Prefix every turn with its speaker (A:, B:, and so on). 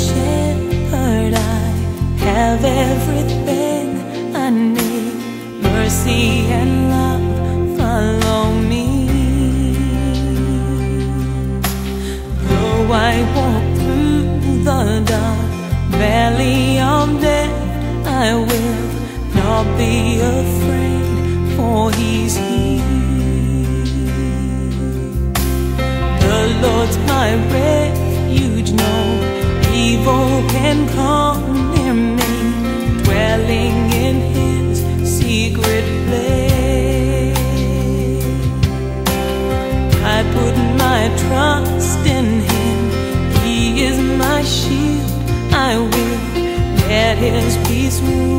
A: shepherd, I have everything I need. Mercy and love follow me. Though I walk through the dark valley of death, I will not be afraid, for He's here. The Lord's my refuge, no evil can come near me. Dwelling in His secret place, I put my trust in Him. He is my shield, I will let His peace rule.